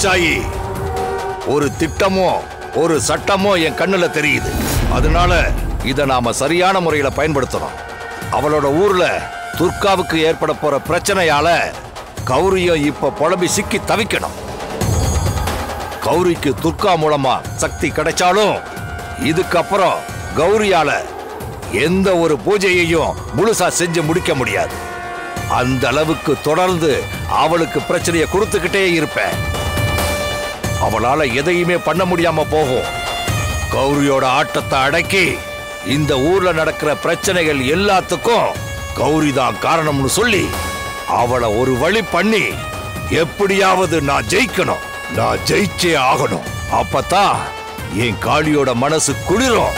தாட்சாயி, ஒரு திட்டமோ ஒரு சட்டமோ என் கண்ணுல தெரியுது. அதனால இத நாம சரியான முறையில பயன்படுத்தணும். அவளோட ஊர்ல துர்காவுக்கு ஏற்பட போற பிரச்சனையால கௌரியும் இப்ப புலம்பி சிக்கி தவிக்கணும். கௌரிக்கு துர்கா மூலமா சக்தி கிடைச்சாலும் இதுக்கப்புறம் கௌரியால எந்த ஒரு பூஜையையும் முழுசா செஞ்சு முடிக்க முடியாது. அந்த அளவுக்கு தொடர்ந்து அவளுக்கு பிரச்சனையை கொடுத்துக்கிட்டே இருப்பேன். அவளால எதையுமே பண்ண முடியாம போகும். கௌரியோட ஆட்டத்தை அடக்கி இந்த ஊர்ல நடக்கிற பிரச்சனைகள் எல்லாத்துக்கும் கௌரி தான் காரணம்னு சொல்லி அவளை ஒரு வழி பண்ணி எப்படியாவது நான் ஜெயிக்கணும். நான் ஜெயிச்சே ஆகணும். அப்பதான் என் காளியோட மனசு குளிரும்.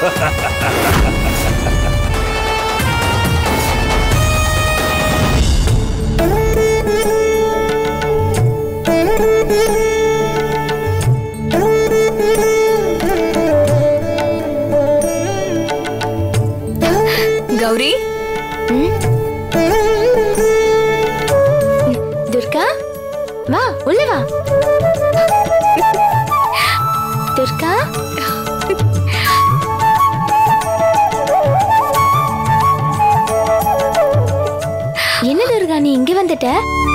கௌரி, துர்கா வா, உள்ள வா. துர்கா, என்ன துர்கா நீ இங்க வந்துட்ட?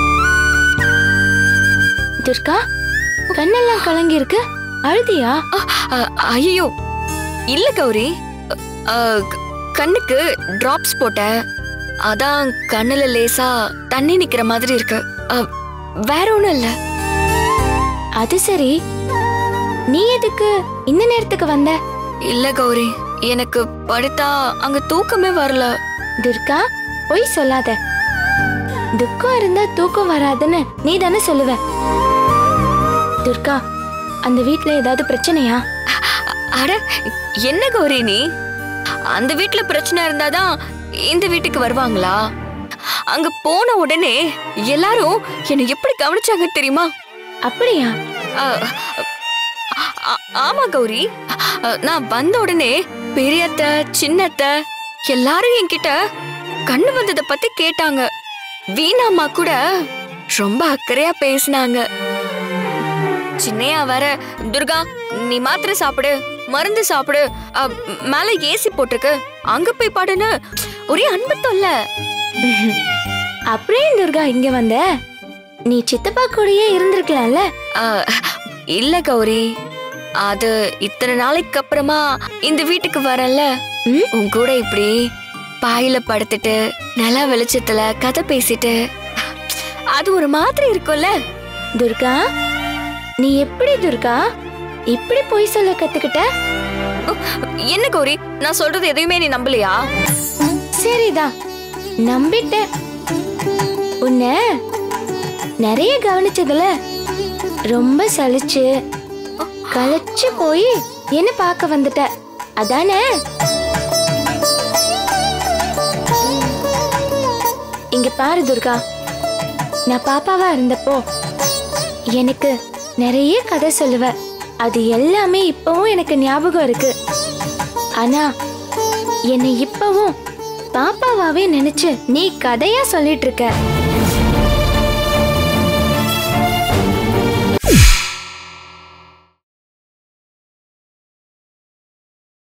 துர்கா, கண்ணெல்லாம் கலங்கி இருக்கு, அழுதியா? ஐயோ இல்ல கௌரி, கண்ணுக்கு டிராப்ஸ் போட்டேன். அதான் கண்ணுல லேசா தண்ணி நிக்கிற மாதிரி இருக்கு. வேற ஒண்ணும் இல்ல. அது சரி, நீ எதுக்கு இந்த நேரத்துக்கு வந்த? இல்ல கௌரி, எனக்கு படுத்தா அங்க தூக்கமே வரல. துர்கா, பொய் சொல்லாத. துக்கம் இருந்தா தூக்கம் வராதுன்னு நீ தானே சொல்லுவ. துர்கா, அந்த வீட்ல ஏதாவது பிரச்சனையா? அட என்ன கௌரி நீ, அந்த வீட்ல பிரச்சனை இருந்தாதான் இந்த வீட்டுக்கு வருவாங்களா? அங்க போன உடனே எல்லாரும் என்ன எப்படி கவனிச்சாங்க தெரியுமா? அப்படியா? ஆமா கௌரி, நான் வந்த உடனே பெரியத்த சின்னத்த எல்லாரும் என்கிட்ட கண்ணு வந்தத பத்தி கேட்டாங்க. வீணாம்மா கூட ரொம்ப அக்கறையா பேசினாங்க. சின்னையா வர, துர்கா நீ மாத்திரை சாப்பிடு, மருந்து சாப்பிடு, மேல ஏசி போட்டிருக்கு, அங்க போய் பாடுன்னு ஒரே அன்பு தொல்ல. அப்படியே துர்கா இங்க வந்த? நீ சித்தப்பா கூடயே இருந்திருக்கலாம்ல? இல்ல கௌரி, அது இத்தனை நாளைக்கு அப்புறமா இந்த வீட்டுக்கு வரல. உன் கூட இப்படி பாயில படுத்துட்டு நில வெளிச்சத்துல கதை பேசிட்டு அது ஒரு மாதிரி இருக்கும்ல. துர்கா, நீ எப்படி துர்கா இப்படி போய் சொல்ல கத்துக்கிட்ட? என்ன கௌரி, நான் சொல்றது எதையுமே நீ நம்பலையா? சரிதான், நம்பிட்டேன். உன்னை நிறைய கவனிச்சதுல ரொம்ப சலிச்சு களைச்சு போய் என்ன பார்க்க வந்துட்ட, அதானே? இங்க பாரு துர்கா, நான் பாப்பாவா இருந்தப்போ எனக்கு நிறைய கதை சொல்லுவ. அது எல்லாமே இப்பவும் எனக்கு ஞாபகம் இருக்கு. ஆனா என்னை இப்பவும் பாப்பாவாவே நினைச்சு நீ கதையா சொல்லிட்டு இருக்க.